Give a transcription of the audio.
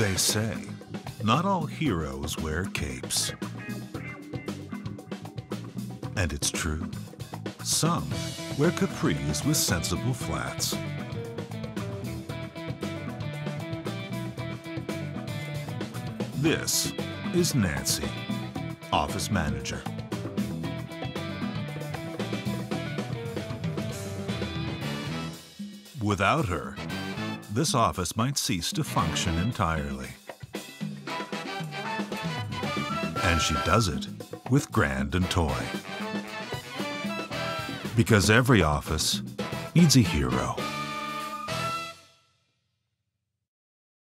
They say not all heroes wear capes. And it's true. Some wear capris with sensible flats. This is Nancy, office manager. Without her, this office might cease to function entirely. And she does it with Grand and Toy. Because every office needs a hero.